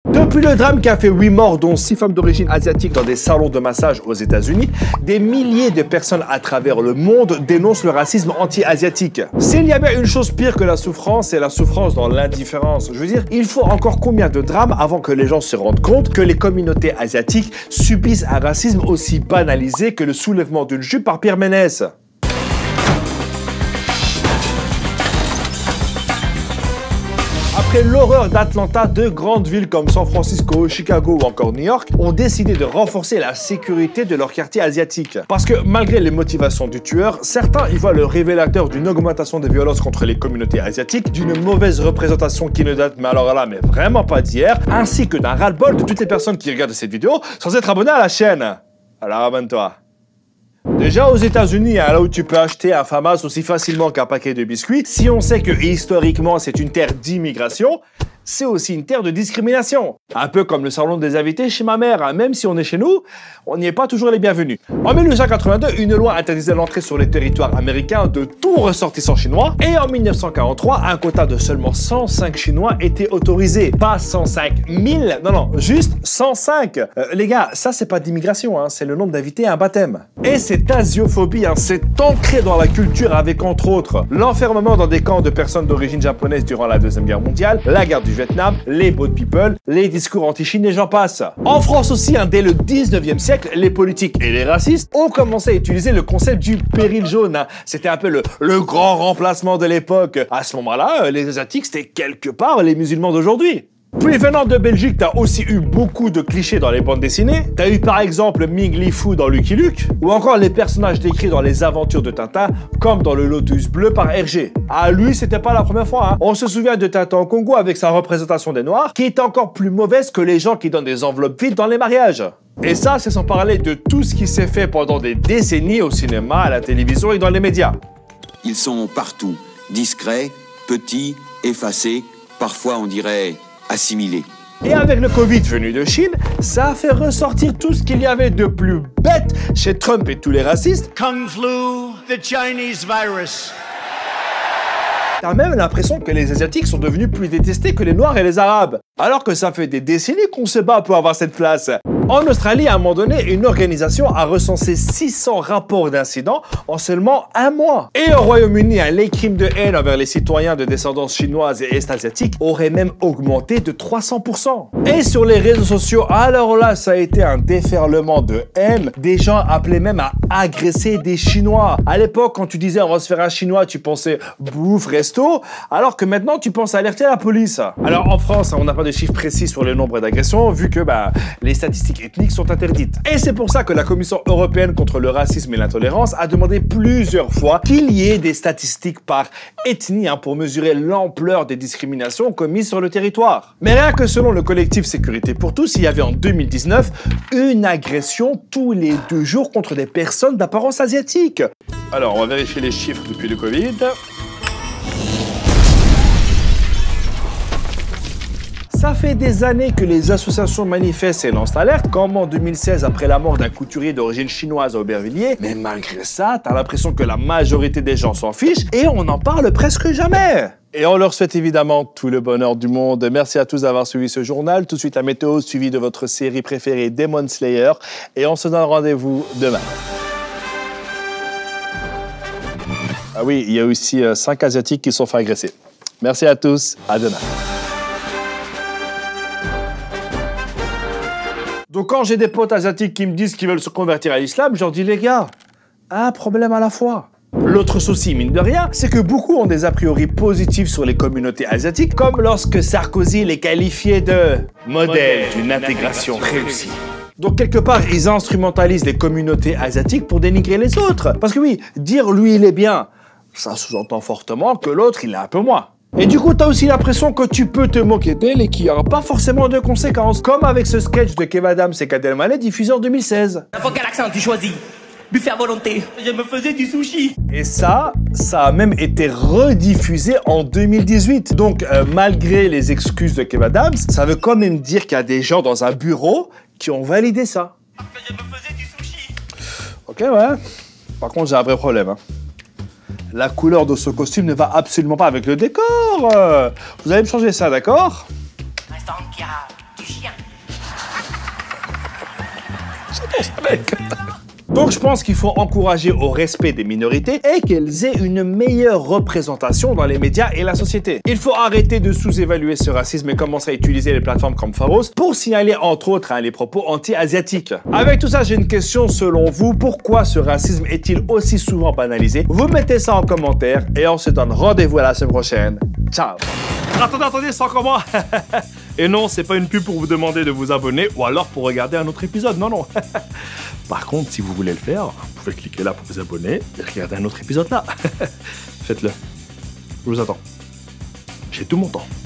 Depuis le drame qui a fait 8 morts, dont 6 femmes d'origine asiatique dans des salons de massage aux États-Unis, des milliers de personnes à travers le monde dénoncent le racisme anti-asiatique. S'il y a bien une chose pire que la souffrance, c'est la souffrance dans l'indifférence. Je veux dire, il faut encore combien de drames avant que les gens se rendent compte que les communautés asiatiques subissent un racisme aussi banalisé que le soulèvement d'une jupe par Pierre Ménès? Après l'horreur d'Atlanta, de grandes villes comme San Francisco, Chicago ou encore New York ont décidé de renforcer la sécurité de leur quartier asiatique. Parce que malgré les motivations du tueur, certains y voient le révélateur d'une augmentation des violences contre les communautés asiatiques, d'une mauvaise représentation qui ne date, mais alors là, mais vraiment pas d'hier, ainsi que d'un ras-le-bol de toutes les personnes qui regardent cette vidéo sans être abonnées à la chaîne. Alors abonne-toi. Déjà aux États-Unis, là où tu peux acheter un FAMAS aussi facilement qu'un paquet de biscuits, si on sait que historiquement c'est une terre d'immigration, c'est aussi une terre de discrimination. Un peu comme le salon des invités chez ma mère, hein. Même si on est chez nous, on n'y est pas toujours les bienvenus. En 1882, une loi interdisait l'entrée sur les territoires américains de tout ressortissant chinois. Et en 1943, un quota de seulement 105 Chinois était autorisé. Pas 105 000, non, juste 105. Les gars, ça c'est pas d'immigration, hein. C'est le nombre d'invités à un baptême. Et cette asiophobie, hein, c'est ancré dans la culture avec entre autres l'enfermement dans des camps de personnes d'origine japonaise durant la Deuxième Guerre mondiale, la guerre du Vietnam, les boat people, les discours anti-Chine et j'en passe. En France aussi, hein, dès le 19e siècle, les politiques et les racistes ont commencé à utiliser le concept du péril jaune. Hein. C'était un peu le grand remplacement de l'époque. À ce moment-là, les Asiatiques, c'était quelque part les musulmans d'aujourd'hui. Puis venant de Belgique, t'as aussi eu beaucoup de clichés dans les bandes dessinées. T'as eu par exemple Ming Li Fu dans Lucky Luke, ou encore les personnages décrits dans les aventures de Tintin, comme dans le Lotus bleu par Hergé. Ah, lui, c'était pas la première fois, hein. On se souvient de Tintin au Congo avec sa représentation des Noirs, qui est encore plus mauvaise que les gens qui donnent des enveloppes vides dans les mariages. Et ça, c'est sans parler de tout ce qui s'est fait pendant des décennies au cinéma, à la télévision et dans les médias. Ils sont partout, discrets, petits, effacés, parfois on dirait assimilés. Et avec le Covid venu de Chine, ça a fait ressortir tout ce qu'il y avait de plus bête chez Trump et tous les racistes. Kung flu, the Chinese virus. T'as même l'impression que les Asiatiques sont devenus plus détestés que les Noirs et les Arabes. Alors que ça fait des décennies qu'on se bat pour avoir cette place. En Australie, à un moment donné, une organisation a recensé 600 rapports d'incidents en seulement un mois. Et au Royaume-Uni, les crimes de haine envers les citoyens de descendance chinoise et est-asiatique auraient même augmenté de 300%. Et sur les réseaux sociaux, alors là, ça a été un déferlement de haine. Des gens appelaient même à agresser des Chinois. À l'époque, quand tu disais on va se faire un Chinois, tu pensais bouffe, resto, alors que maintenant, tu penses alerter la police. Alors en France, on n'a pas de chiffres précis sur le nombre d'agressions, vu que les statistiques ethniques sont interdites. Et c'est pour ça que la Commission européenne contre le racisme et l'intolérance a demandé plusieurs fois qu'il y ait des statistiques par ethnie pour mesurer l'ampleur des discriminations commises sur le territoire. Mais rien que selon le collectif Sécurité pour tous, il y avait en 2019 une agression tous les 2 jours contre des personnes d'apparence asiatique. Alors, on va vérifier les chiffres depuis le Covid. Ça fait des années que les associations manifestent et lancent l'alerte, comme en 2016 après la mort d'un couturier d'origine chinoise à Aubervilliers. Mais malgré ça, t'as l'impression que la majorité des gens s'en fichent et on n'en parle presque jamais. Et on leur souhaite évidemment tout le bonheur du monde. Merci à tous d'avoir suivi ce journal. Tout de suite la météo, suivie de votre série préférée Demon Slayer. Et on se donne rendez-vous demain. Ah oui, il y a aussi 5 Asiatiques qui se sont fait agresser. Merci à tous, à demain. Donc quand j'ai des potes asiatiques qui me disent qu'ils veulent se convertir à l'islam, je leur dis les gars, un problème à la fois. L'autre souci, mine de rien, c'est que beaucoup ont des a priori positifs sur les communautés asiatiques, comme lorsque Sarkozy les qualifiait de modèle d'une intégration réussie. Donc quelque part, ils instrumentalisent les communautés asiatiques pour dénigrer les autres. Parce que oui, dire lui il est bien, ça sous-entend fortement que l'autre il est un peu moins. Et du coup, t'as aussi l'impression que tu peux te moquer d'elle et qu'il n'y aura pas forcément de conséquences. Comme avec ce sketch de Kev Adams et Gad Elmaleh diffusé en 2016. N'importe quel accent tu choisis. Buffet à volonté. Je me faisais du sushi. Et ça a même été rediffusé en 2018. Donc, malgré les excuses de Kev Adams, ça veut quand même dire qu'il y a des gens dans un bureau qui ont validé ça. Je me faisais du sushi. Ok, ouais. Par contre, j'ai un vrai problème, hein. La couleur de ce costume ne va absolument pas avec le décor. Vous allez me changer ça, d'accord? Instant qui a du chien. Donc je pense qu'il faut encourager au respect des minorités et qu'elles aient une meilleure représentation dans les médias et la société. Il faut arrêter de sous-évaluer ce racisme et commencer à utiliser les plateformes comme Pharos pour signaler entre autres les propos anti-asiatiques. Avec tout ça, j'ai une question selon vous. Pourquoi ce racisme est-il aussi souvent banalisé? Vous mettez ça en commentaire et on se donne rendez-vous à la semaine prochaine. Ciao. Attendez, c'est encore moi. Et non, c'est pas une pub pour vous demander de vous abonner ou alors pour regarder un autre épisode, non. Par contre, si vous voulez le faire, vous pouvez cliquer là pour vous abonner et regarder un autre épisode là. Faites-le. Je vous attends. J'ai tout mon temps.